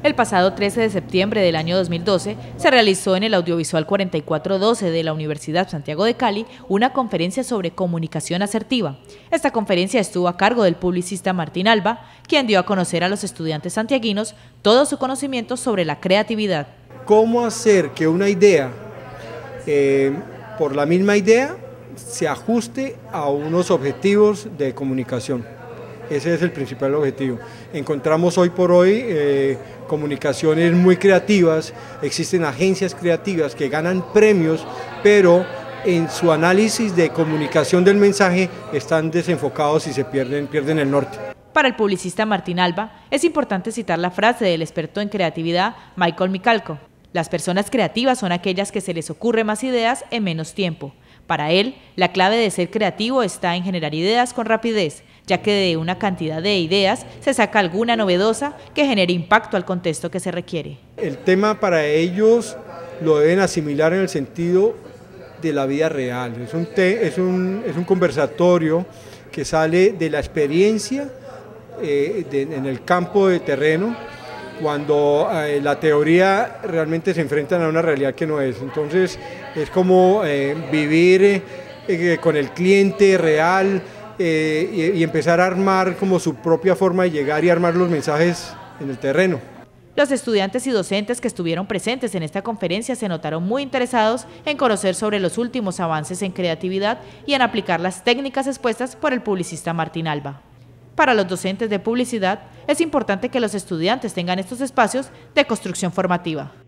El pasado 13 de septiembre del año 2012 se realizó en el Audiovisual 4412 de la Universidad Santiago de Cali una conferencia sobre comunicación asertiva. Esta conferencia estuvo a cargo del publicista Martín Alba, quien dio a conocer a los estudiantes santiaguinos todo su conocimiento sobre la creatividad. ¿Cómo hacer que una idea, por la misma idea, se ajuste a unos objetivos de comunicación? Ese es el principal objetivo. Encontramos hoy por hoy comunicaciones muy creativas, existen agencias creativas que ganan premios, pero en su análisis de comunicación del mensaje están desenfocados y se pierden el norte. Para el publicista Martín Alba, es importante citar la frase del experto en creatividad Michael Michalko: las personas creativas son aquellas que se les ocurre más ideas en menos tiempo. Para él, la clave de ser creativo está en generar ideas con rapidez, ya que de una cantidad de ideas se saca alguna novedosa que genere impacto al contexto que se requiere. El tema para ellos lo deben asimilar en el sentido de la vida real. Es un conversatorio que sale de la experiencia en el campo de terreno, cuando la teoría realmente se enfrentan a una realidad que no es. Entonces es como vivir con el cliente real y empezar a armar como su propia forma de llegar y armar los mensajes en el terreno. Los estudiantes y docentes que estuvieron presentes en esta conferencia se notaron muy interesados en conocer sobre los últimos avances en creatividad y en aplicar las técnicas expuestas por el publicista Martín Alba. Para los docentes de publicidad, es importante que los estudiantes tengan estos espacios de construcción formativa.